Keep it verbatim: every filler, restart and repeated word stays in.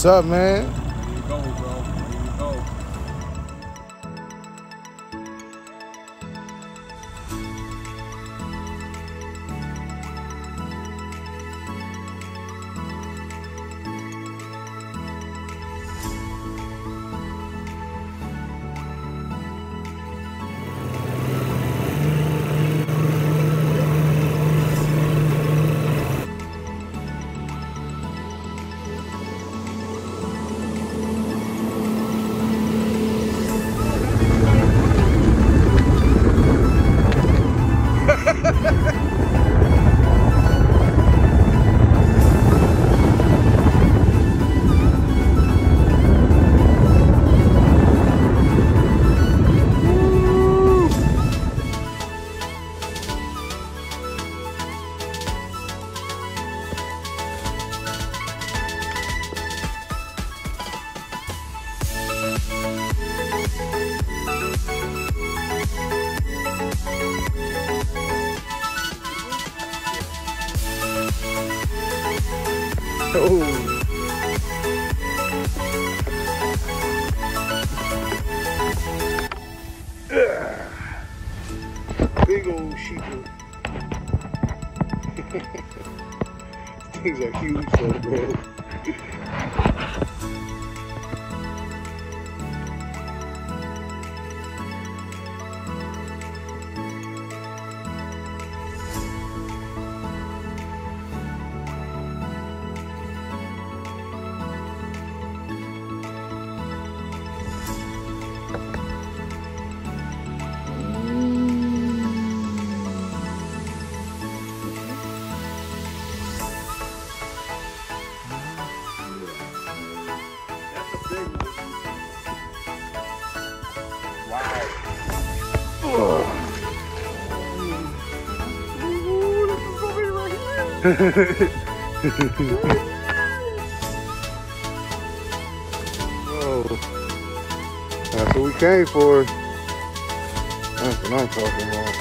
What's up, man? There you go, bro. There you go. Oh. Big old sheeple. Things are huge though, bro. Oh, that's what we came for. That's what I'm talking about.